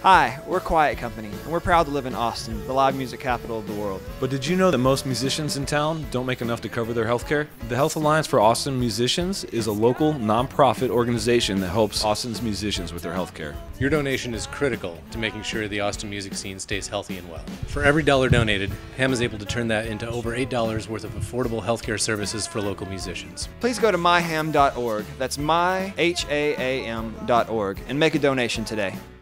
Hi, we're Quiet Company, and we're proud to live in Austin, the live music capital of the world. But did you know that most musicians in town don't make enough to cover their health care? The Health Alliance for Austin Musicians is a local, nonprofit organization that helps Austin's musicians with their health care. Your donation is critical to making sure the Austin music scene stays healthy and well. For every dollar donated, HAAM is able to turn that into over $8 worth of affordable healthcare services for local musicians. Please go to myhaam.org, that's myhaam.org, and make a donation today.